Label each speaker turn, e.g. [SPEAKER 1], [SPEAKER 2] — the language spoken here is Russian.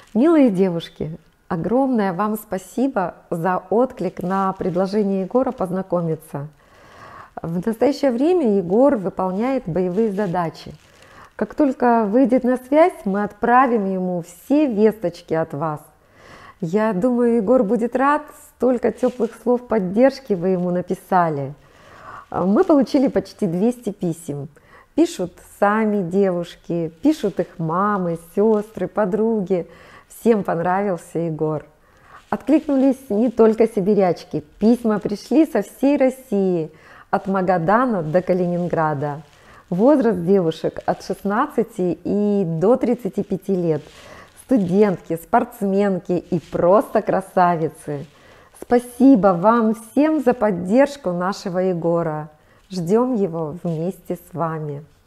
[SPEAKER 1] Милые девушки, огромное вам спасибо за отклик на предложение Егора познакомиться. В настоящее время Егор выполняет боевые задачи. Как только выйдет на связь, мы отправим ему все весточки от вас. Я думаю, Егор будет рад, столько теплых слов поддержки вы ему написали. Мы получили почти 200 писем. Пишут сами девушки, пишут их мамы, сестры, подруги. Всем понравился Егор. Откликнулись не только сибирячки. Письма пришли со всей России, от Магадана до Калининграда. Возраст девушек от 16 и до 35 лет. Студентки, спортсменки и просто красавицы. Спасибо вам всем за поддержку нашего Егора. Ждем его вместе с вами.